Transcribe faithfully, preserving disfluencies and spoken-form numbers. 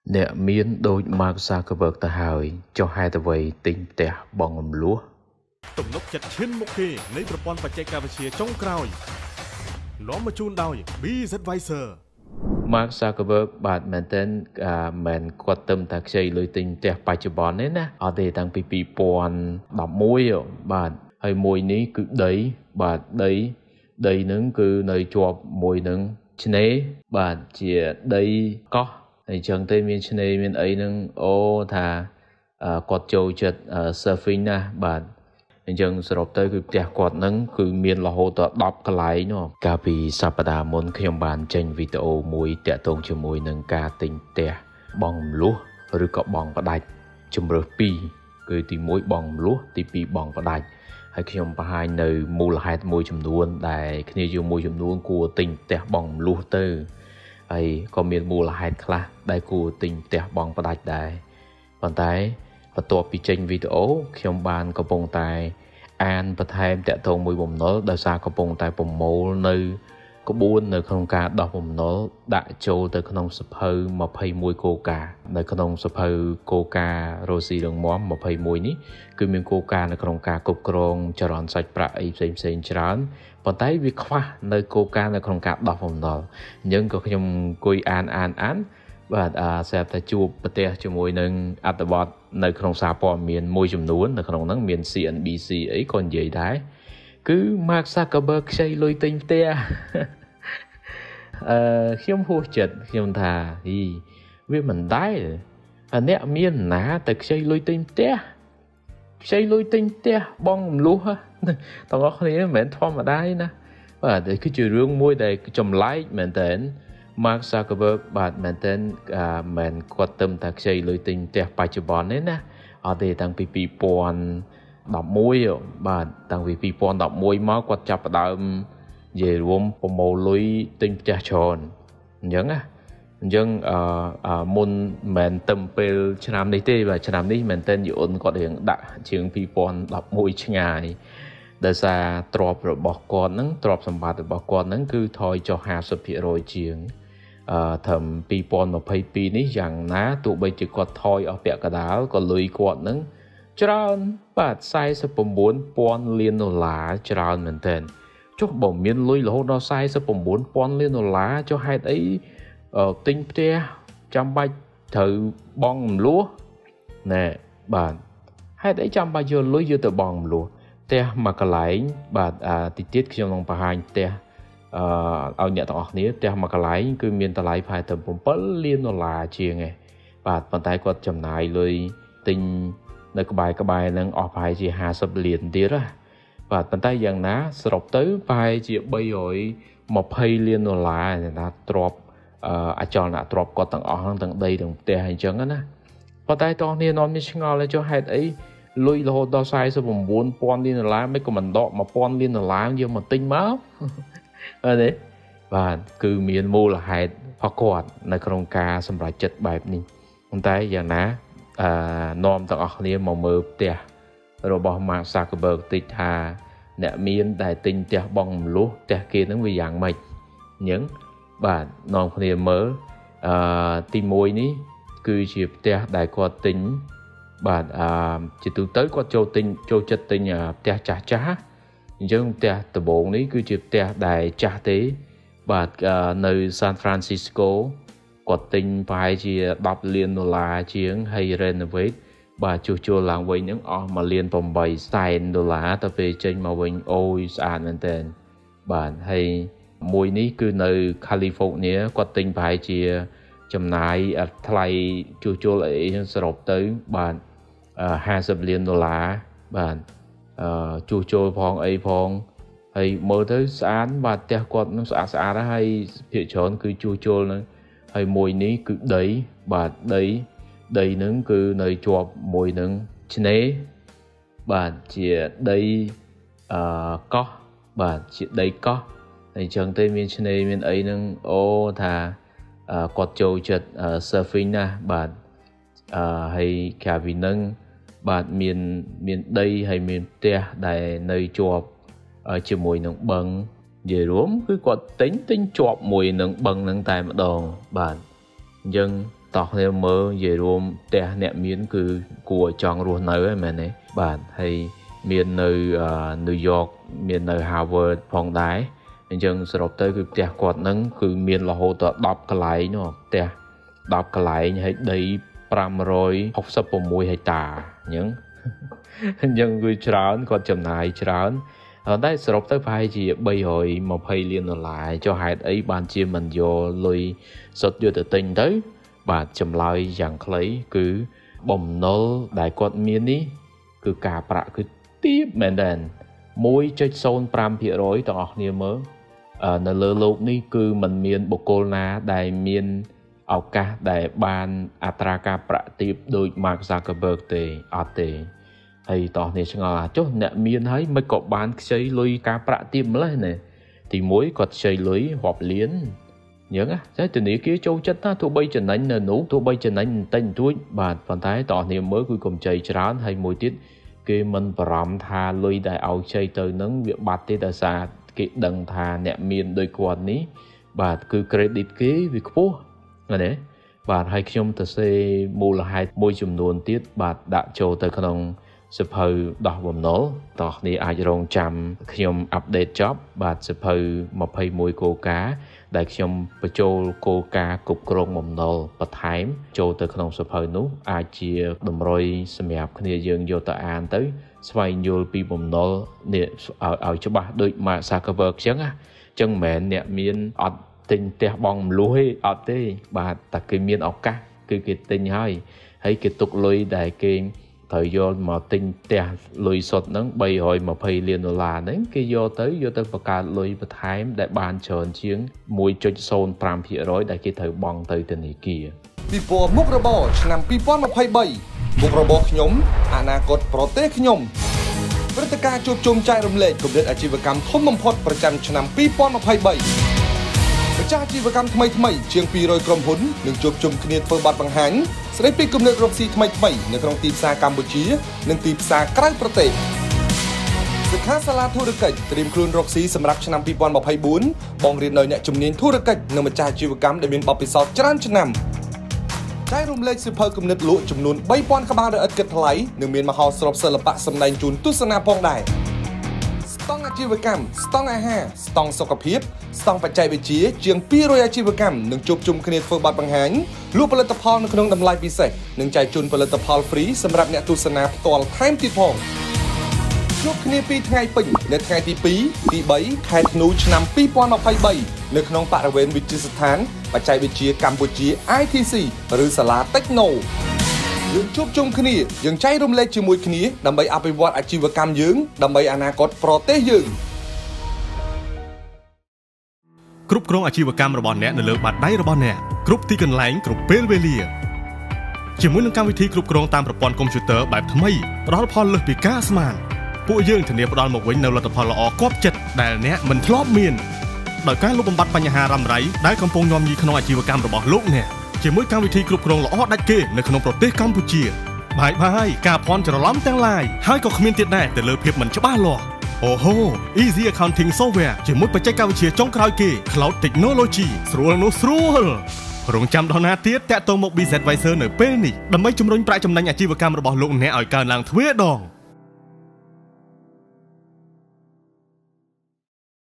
Nẹ miên đôi Mark Zuckerberg ta hỏi cho hai tờ vầy tinh tẻ bong ngầm lúa. Tổng nốc chặt trên một khi lấyប្រព័ន្ធបច្ចេកវិទ្យាចុងក្រោយនាំមកជូនដោយ BizAdvisor Mark Zuckerberg បាទមែនតើមិនគាត់ទៅតែខ្ចីលុយទិញផ្ទះបច្ចុប្បន្នទេណាអត់ទេតាំងពីពីរពាន់ដប់មួយបាទហើយមួយនេះគឺដីបាទដីដីហ្នឹងគឺនៅជាប់មួយនឹងឆ្នេរបាទជាដីកោះអញ្ចឹងទៅមានឆ្នេរមានអីហ្នឹងអូថាគាត់ចូលចិត្ត surfing ណាបាទអញ្ចឹងសរុបទៅគឺផ្ទះគាត់ហ្នឹងគឺមានរហូតដល់ដប់កន្លែងនោះកាលពីសប្តាហ៍មុនខ្ញុំបានចេញវីដេអូមួយតាក់ទងជាមួយនឹងការទិញផ្ទះបងមលុះឬក៏បងផ្ដាច់ជំរើសពីរគឺទីមួយបងមលុះទីពីរបងផ្ដាច់ហើយខ្ញុំបង្ហាញនៅមូលហេតុមួយចំនួនដែលគ្នាយើងមួយចំនួនគួរទិញផ្ទះបងមលុះទៅហើយក៏មានមូលហេតុខ្លះដែលគួរទិញផ្ទះបងផ្ដាច់ដែរប៉ុន្តែបន្ទាប់ពីចេញវីដេអូខ្ញុំបានកំពុងតែអានបន្ថែមតាក់ទងមួយបំណុលដោយសារកំពុងតែប្រមូលនៅក្បួននៅក្នុងការដោះបំណុលដាក់ចូលទៅក្នុងសភៅម្ភៃមួយគោលការណ៍នៅក្នុងសភៅគោលការណ៍រស់ស៊ីរឹងមាំម្ភៃមួយនេះគឺមានគោលការណ៍នៅក្នុងការគ្រប់គ្រងចរន្តសាច់ប្រាក់អីផ្សេងផ្សេងច្រើនប៉ុន្តែវាខ្វះនៅគោលការណ៍នៅក្នុងការដោះបំណុលអញ្ចឹងក៏ខ្ញុំអង្គុយអានអានអានបាទអាស្រាប់តែជួបប្រទេសជាមួយនឹងអត្ថបទនៅក្នុងសារព័ត៌មានមួយចំនួននៅក្នុងហ្នឹងមាន C N B C អីក៏និយាយដែរគឺ Mark Zuckerberg ខ្ចីលុយទិញផ្ទះអឺខ្ញុំហួសចិត្តខ្ញុំថាហីវាមិនដែរអ្នកមានណាទៅខ្ចីលុយទិញផ្ទះខ្ចីលុយទិញផ្ទះបងមលុះទាំងអស់គ្នាមិនមែនធម្មតាទេណាបាទគឺជារឿងមួយដែលចម្លែកមែនតើMark Zuckerberg បាទមែនតើមិនគាត់ទៅតែខ្ចីលុយទិញផ្ទះបច្ចុប្បន្នទេណាអត់ទេតាំងពីពីរពាន់ដប់មួយបាទតាំងពីពីរពាន់ដប់មួយមកគាត់ចាប់ផ្ដើមនិយាយរួមប្រមូលលុយទិញផ្ទះច្រើនអញ្ចឹងណាអញ្ចឹងអឺមុនមិនទៅពេលឆ្នាំនេះទេបាទឆ្នាំនេះមែនតើយូនគាត់រៀងដាក់ជាងពីរពាន់ដប់មួយឆ្ងាយដោយសារទ្រព្យរបស់គាត់ហ្នឹងទ្រព្យសម្បត្តិរបស់គាត់ហ្នឹងគឺថយចុះ ห้าสิบភាគរย ជាងអឺត្រឹមពីរពាន់ម្ភៃពីរនេះយ៉ាងណាទោះបីជាគាត់ថយអស់ពាក់កណ្ដាលក៏លុយគាត់ហ្នឹងច្រើនបាទ สี่สิบเก้าพัน លានដុល្លារច្រើនមែនទែនចុះបើមានលុយរហូតដល់ สี่สิบเก้าพัน លានដុល្លារចុះហេតុអីទិញផ្ទះចាំបាច់ត្រូវបងមលួសណែបាទហេតុអីចាំបាច់យកលុយយកទៅបងមលួសផ្ទះមួយកន្លែងបាទតិចទៀតខ្ញុំនឹងបង្ហាញផ្ទះអឺឲ្យអ្នកទាំងអស់គ្នាផ្ទះមួយកន្លែងគឺមានតម្លៃប្រហែលទៅsevenលានដុល្លារជាងឯងបាទប៉ុន្តែគាត់ចំណាយលុយទិញនៅក្បែរក្បែរហ្នឹងអស់ប្រហែលជាห้าสิบលានទៀតណាបាទប៉ុន្តែយ៉ាងណាសរុបទៅប្រហែលជា三百ยี่สิบលានដុល្លារណាទ្រព្យអចលនទ្រព្យគាត់ទាំងអស់ហ្នឹងទាំងដីទាំងផ្ទះអញ្ចឹងណាប៉ុន្តែតោះគ្នានាំមានឆ្ងល់ចុះហេតុអីលុយរហូតដល់ สี่สิบเก้าพัน លានដុល្លារមិនក៏មិនដក one thousand លានដុល្លារយកមកទិញមកអត់ទេបាទគឺមានមូលហេតុរបស់គាត់នៅក្នុងការសម្រេចចិត្តបែបនេះប៉ុន្តែយ៉ាងណាអឺនាំទាំងអស់គ្នាមកមើលផ្ទះរបស់ Mark Zuckerberg តិចថាអ្នកមានដែលទិញផ្ទះបងមលុះផ្ទះគេហ្នឹងវាយ៉ាងម៉េចអញ្ចឹងបាទនាំគ្នាមើលអឺទីមួយនេះគឺជាផ្ទះដែលគាត់ទិញបាទអឺជាទូទៅគាត់ចូលទិញចូលចិត្តទិញផ្ទះចាស់ចាស់អញ្ចឹងផ្ទះដំបូងនេះគឺជាផ្ទះដែលចាស់ទេបាទនៅ San Francisco គាត់ទិញប្រហែលជាtenលានដុល្លារជាងហើយ renovate បាទជួសជុលឡើងវិញហ្នឹងអស់oneលានeightសែនដុល្លារទៅពេលចេញមកវិញអូយស្អាតមែនតើបាទហើយមួយនេះគឺនៅ California គាត់ទិញប្រហែលជាចំណាយថ្លៃជួសជុលអីហ្នឹងសរុបទៅបាទห้าสิบលានដុល្លារបាទអឺជួសជុលផងអីផងហើយមើលទៅស្អាតបាទផ្ទះគាត់នឹងស្អាតស្អាតហើយភាគច្រើនគឺជួសជុលហ្នឹងហើយមួយនេះគឺដីបាទដីដីហ្នឹងគឺនៅជាប់មួយនឹងឆ្នេរបាទជាដីអឺកោះបាទជាដីកោះអញ្ចឹងទេមានឆ្នេរមានអីហ្នឹងអូថាគាត់ចូលចិត្ត surfing ណាបាទអឺហើយកាលពីហ្នឹងបាទមានមានដីហើយមានផ្ទះដែលនៅជាប់ជាមួយនឹងបឹងនិយាយរួមគឺគាត់ទិញទិញជាប់មួយនឹងបឹងហ្នឹងតែម្ដងបាទអញ្ចឹង tọt theo mơ về luôn tè nẹm miến cứ của chọn luôn nơi mà này bạn hay miền nơi New York miền nơi Harvard phong đái nhưng sau đó tới cứ tè quạt nắng cứ miền là hồ tọt đọc cái lại nó tè đọc cái lại hay đấy pram rồi học sắp vào mùi hay tà những nhưng người trán còn chậm này trán ở đây sau đó tới phải chỉ bây hồi một hay liên lại cho hai ấy ban chia mình vô lùi sốt vô tự tình tới bà chậm lại dạng lấy cứ bồng nó đại quạt miền đi cứ cả bạ cứ tiếp mền đèn môi chơi xôn pram phía rối tỏ nhiều mớ ở nơi lơ lục ní cứ mình miền bồ cô na đại miền áo ca đại ban atraka bạ tiếp đôi Mark Zuckerberg tề ở tề hay tỏ này chẳng là chốt nè miền thấy mấy cọ bán xây lùi cả bạ tiếp lấy này thì mỗi cọt xây lưới họp liến nhớ á thế từ nãy kia châu chất á thu bay chân anh nè nú thu bay chân anh tên chuối bà phần thái tỏ niệm mới cuối cùng chạy trán hay mùi tiết kia mình bầm thà lùi đại áo chơi từ nắng việc bát tê ta xa cái đằng thà nẹm miền đôi quần ní bà cứ credit kế việc phố là đấy bà hay trong tờ xe mua là hai môi chùm nuôn tiết bà đã châu tới khăn sập hơi đỏ bầm nổ tỏ này ai rong chăm trong update job bà sập hơi một hay môi cô cá đại trong bờ châu cô cá cục rong bầm nổ bật thái châu tới khăn sập hơi nút ai chia đầm rồi xem đẹp kia dương vô tại an tới xoay vô pi bầm nổ nè ở ở cho bà đôi mà Zuckerberg chẳng á chân mẹ nè miên ở tình tè bong lúi ở tê bà ta cái miên ở cá cái cái tình hay hay cái tục lùi đại kinh thời gian mà tinh tè lùi sọt nắng bay hồi mà phơi liền là đến cái vô tới vô tới bậc cả lùi bậc thái đại ban tròn chiến mùi cho xôn pram phía rối đại cái thời bong tới tình này kia. ពីព្រោះមុខរបរឆ្នាំ ពីរពាន់ម្ភៃបី មុខរបរខ្ញុំអនាគតប្រទេសខ្ញុំព្រឹត្តិការណ៍ជួបជុំចែករំលែកគំនិតអាជីវកម្មធំបំផុតប្រចាំឆ្នាំ ពីរពាន់ម្ភៃបី ម្ចាស់អាជីវកម្មថ្មីថ្មីជាង ពីររយ ក្រុមហ៊ុននឹងជួបជុំគ្នាធ្វើបទបង្ហាញស្ដីពីគំនិតរកស៊ីថ្មីថ្មីនៅក្នុងទីផ្សារកម្ពុជានិងទីផ្សារក្រៅប្រទេសសិក្ខាសាលាធុរកិច្ចត្រៀមខ្លួនរកស៊ីសម្រាប់ឆ្នាំ ពីរពាន់ម្ភៃបួន បងរៀននៅអ្នកជំនាញធុរកិច្ចនិងម្ចាស់អាជីវកម្មដែលមានបទពិសោធន៍ច្រើនឆ្នាំចែករំលែកសៀវភៅគំនិតលក់ចំនួន បីពាន់ ក្បាលដោយឥតគិតថ្លៃនិងមានមហោស្រពសិល្បៈសម្ដែងជូនទស្សនាផងដែរស្តង់អាជីវកម្មស្តង់អាហារស្តង់សុខភាពស្តង់បច្ចេកវិទ្យាជាង ពីររយ អាជីវកម្មនឹងជួបជុំគ្នាធ្វើបទបង្ហាញលក់ផលិតផលនៅក្នុងតម្លៃពិសេសនិងចែកជូនផលិតផល free សម្រាប់អ្នកទស្សនាផ្ទាល់ថែមទៀតផងជួបគ្នាពីថ្ងៃពេញនៅថ្ងៃទី ពីរ ទី បី ខែធ្នូឆ្នាំ ពីរពាន់ម្ភៃបី នៅក្នុងបរិវេណវិទ្យាស្ថានបច្ចេកវិទ្យាកម្ពុជា I T C ឬសាលា Techno យើងជួបជុំគ្នាយើងចែករំលែកជាមួយគ្នាដើម្បីអភិវឌ្ឍអាជីវកម្មយើងដើម្បីអនាគតប្រទេសយើងគ្រប់គ្រងអាជីវកម្មរបស់អ្នកនៅលើបាតដៃរបស់អ្នកគ្រប់ទីកន្លែងគ្រប់ពេលវេលាជាមួយនឹងកម្មវិធីគ្រប់គ្រងតាមប្រព័ន្ធកុំព្យូទ័របែបថ្មីផ្ដល់ផលលើសពីការស្មានពួកយើងធានាផ្ដល់មកវិញនូវលទ្ធផលល្អគាប់ចិត្តដែលអ្នកមិនធ្លាប់មានដោយការលុបបំបាត់បញ្ហារ៉ាំរ៉ៃដែលកំពុងញោមញីក្នុងអាជីវកម្មរបស់លោកអ្នកជាមួយកម្មវិធីគ្រប់គ្រងល្អដាច់គេនៅក្នុងប្រទេសកម្ពុជាបាយបាយការភ័ន្តច្រឡំទាំងឡាយហើយក៏គ្មានទៀតដែរទៅលើភាពមិនច្បាស់លាស់អូហូ Easy Accounting Software ជាមួយបច្ចេកវិទ្យាចុងក្រោយគេ Cloud Technology ស្រួលនោះស្រួលរងចាំដល់ណាទៀតតាក់ទងមក Business Advisor នៅពេលនេះដើម្បីជំរុញប្រាក់ចំណេញអាជីវកម្មរបស់លោកអ្នកឲ្យកើនឡើងទ្វេដង